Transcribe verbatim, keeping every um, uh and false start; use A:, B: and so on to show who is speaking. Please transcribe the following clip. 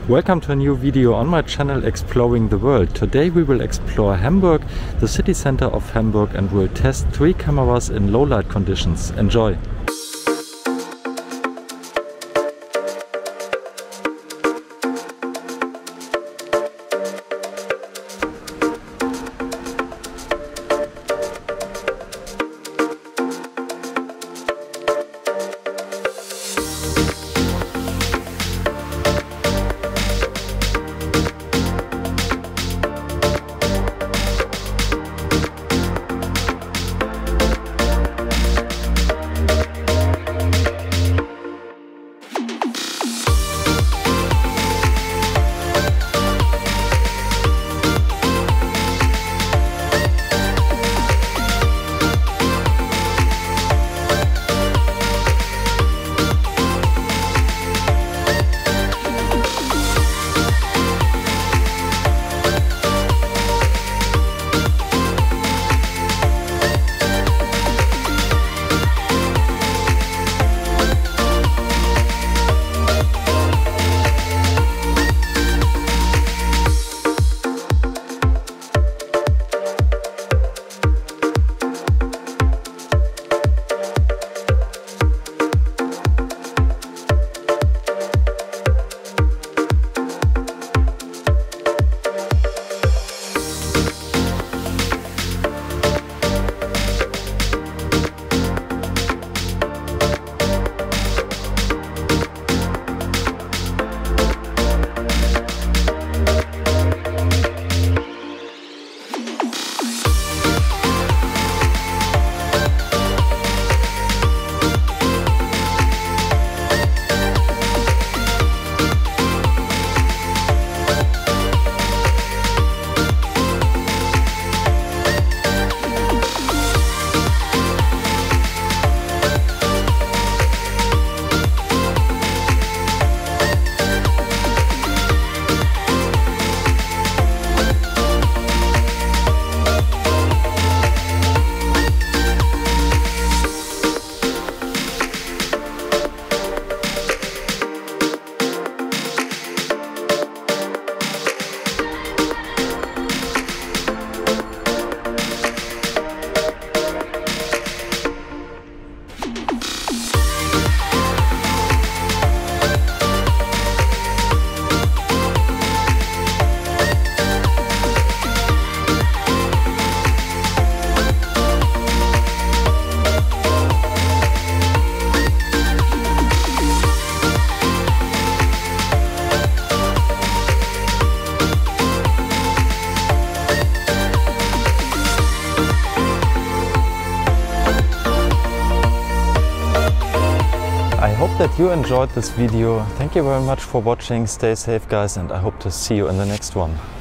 A: Welcome to a new video on my channel Exploring the World. Today we will explore Hamburg, the city center of Hamburg, and will test three cameras in low light conditions. Enjoy!
B: I hope that you enjoyed this video. Thank you very much for watching. Stay safe, guys, and I hope to see you in the next one.